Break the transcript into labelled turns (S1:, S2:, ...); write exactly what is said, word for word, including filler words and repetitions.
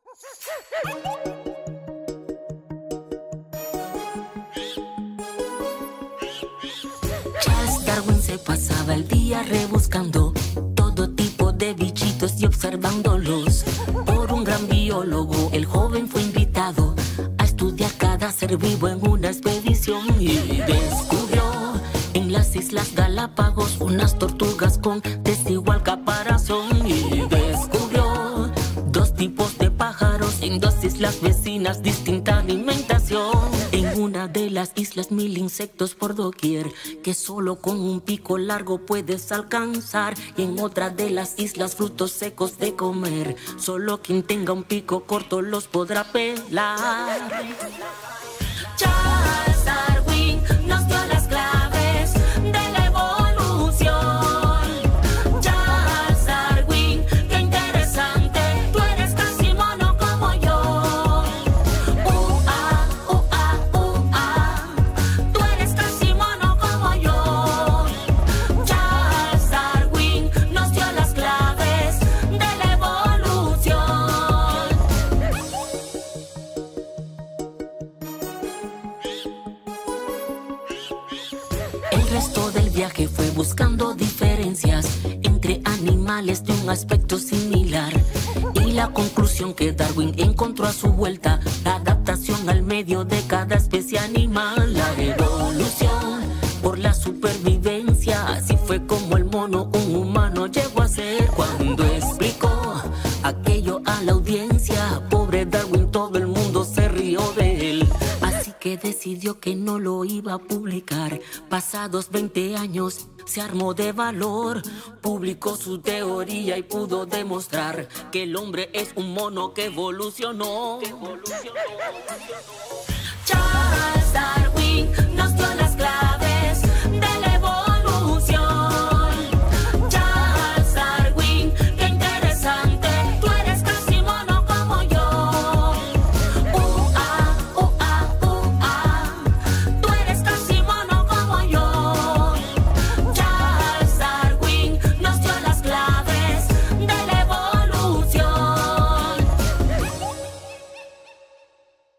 S1: Charles Darwin se pasaba el día rebuscando todo tipo de bichitos y observándolos. Por un gran biólogo, el joven fue invitado a estudiar cada ser vivo en una expedición y descubrió en las Islas Galápagos unas tortugas con desigual caparazón y descubrió dos tipos de pájaros en dos islas vecinas, distinta alimentación. En una de las islas mil insectos por doquier que solo con un pico largo puedes alcanzar, y en otra de las islas frutos secos de comer, solo quien tenga un pico corto los podrá pelar. Charles Darwin nos dio las claves de la evolución. Charles Darwin, qué interesante, tú eres casi mono como yo. Ua, ua, ua, tú eres casi mono como yo. Charles Darwin nos dio las claves de la evolución. El resto del viaje fue buscando diferencias entre animales de un aspecto similar, y la conclusión que Darwin encontró a su vuelta: la adaptación al medio de cada especie animal. La evolución por la supervivencia, así fue como el mono un humano llegó a ser. Cuando explicó aquello a la audiencia, pobre Darwin, todo el mundo se rió de él, así que decidió que no lo iba a publicar. Pasados veinte años se armó de valor, publicó su teoría y pudo demostrar que el hombre es un mono que evolucionó. Que evolucionó. Charles